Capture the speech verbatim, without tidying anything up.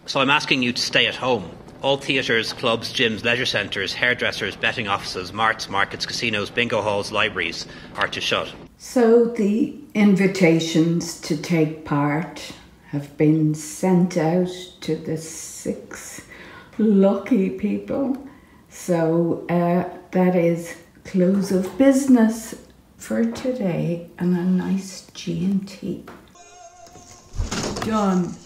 So I'm asking you to stay at home. All theatres, clubs, gyms, leisure centres, hairdressers, betting offices, marts, markets, casinos, bingo halls, libraries are to shut. So the invitations to take part have been sent out to the six lucky people. So uh, that is close of business for today and a nice G and T. Done.